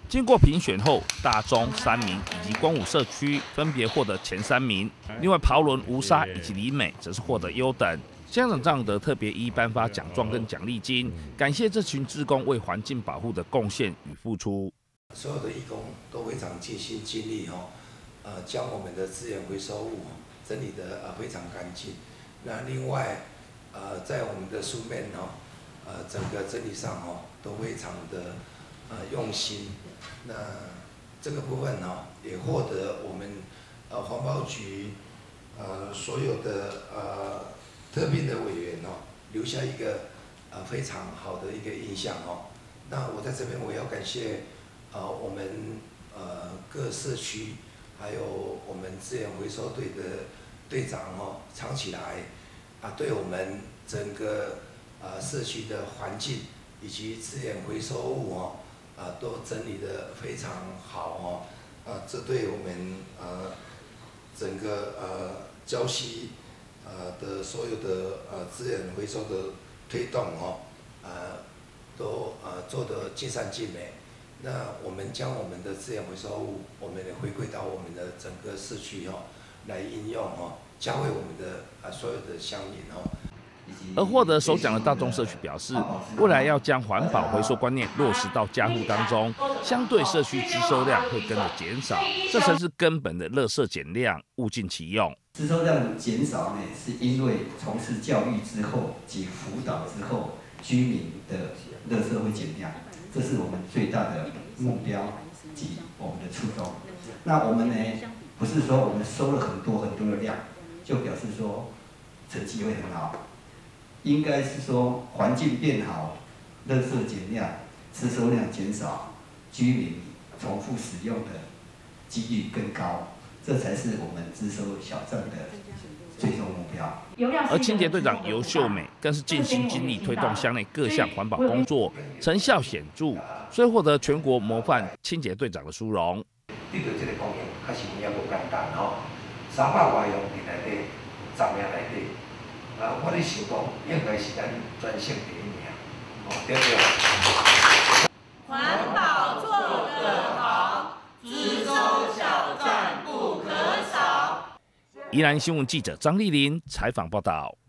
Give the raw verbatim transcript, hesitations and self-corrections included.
经过评选后，大中、三民以及光武社区分别获得前三名。另外，袍伦、吴沙以及李美则是获得优等。乡长张永德特别一一颁发奖状跟奖励金，感谢这群志工为环境保护的贡献与付出。 所有的义工都非常尽心尽力哈，呃，将我们的资源回收物整理得呃非常干净。那另外，呃，在我们的书面哈，呃，整个整理上哈都非常的呃用心。那这个部分哈也获得我们呃环保局呃所有的呃特聘的委员哦留下一个呃非常好的一个印象哦。那我在这边我要感谢呃我们呃各社区还有我们资源回收队的队长哦，长期来啊对我们整个呃社区的环境以及资源回收物哦。啊，都整理得非常好哦，啊，这对我们呃整个呃礁溪呃的所有的呃资源回收的推动哦，呃都呃做得尽善尽美。那我们将我们的资源回收物，我们也回馈到我们的整个市区哦，来应用哦，教会我们的啊所有的乡民哦。 而获得首奖的大众社区表示，未来要将环保回收观念落实到家户当中，相对社区支收量会跟着减少，这才是根本的垃圾减量，物尽其用。 支收量减少呢，是因为从事教育之后及辅导之后，居民的垃圾会减量，这是我们最大的目标及我们的初衷。那我们呢，不是说我们收了很多很多的量，就表示说成绩会很好。应该是说环境变好，垃圾减量，支收量减少，居民重复使用的几率更高，这才是我们支收小站的最终目标。 而清洁队长尤秀美更是尽心尽力推动乡内各项环保工作，成效显著，所以获得全国模范清洁队长的殊荣。 对到这个公园，确实也无简单吼，三百外佣伫内底，十名内底。啊，我咧想讲，应该是咱专线第一名，哦，对不对？ 环保做得好，支收小站不可少。 宜兰新闻记者张丽玲采访报道。